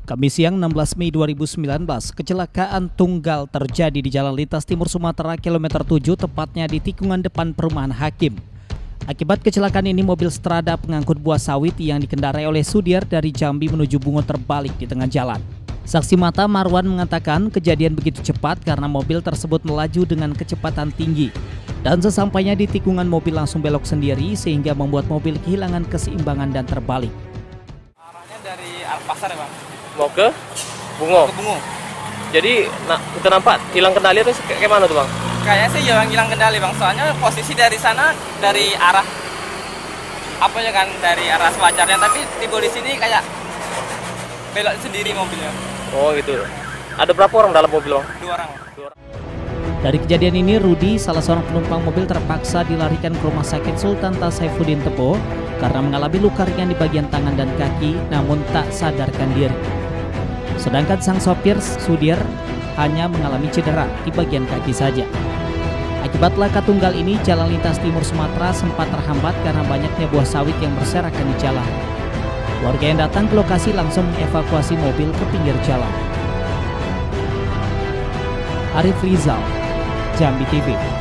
Kamis siang 16 Mei 2019, kecelakaan tunggal terjadi di Jalan Lintas Timur Sumatera kilometer 7, tepatnya di tikungan depan Perumahan Hakim. Akibat kecelakaan ini, mobil Strada pengangkut buah sawit yang dikendarai oleh Sudir dari Jambi menuju Bungo terbalik di tengah jalan. Saksi mata Marwan mengatakan kejadian begitu cepat karena mobil tersebut melaju dengan kecepatan tinggi. Dan sesampainya di tikungan, mobil langsung belok sendiri sehingga membuat mobil kehilangan keseimbangan dan terbalik. Arahnya dari arah pasar ya, Bang? Mau ke Bungo. Ke Bungo. Jadi kita nampak hilang kendali atau kayak mana tuh, Bang? Kayaknya sih ya, Bang, hilang kendali, Bang. Soalnya posisi dari sana dari arah apa ya kan, dari arah sewajarnya, tapi tiba di sini kayak belok sendiri mobilnya. Oh gitu. Ada berapa orang dalam mobil, Bang? 2 orang. Dari kejadian ini, Rudi, salah seorang penumpang mobil, terpaksa dilarikan ke Rumah Sakit Sultan Tasaifuddin Tebo karena mengalami luka ringan di bagian tangan dan kaki, namun tak sadarkan diri. Sedangkan sang sopir Sudir hanya mengalami cedera di bagian kaki saja. Akibat laka tunggal ini, Jalan Lintas Timur Sumatera sempat terhambat karena banyaknya buah sawit yang berserakan di jalan. Warga yang datang ke lokasi langsung mengevakuasi mobil ke pinggir jalan. Arif Rizal, Jambi TV.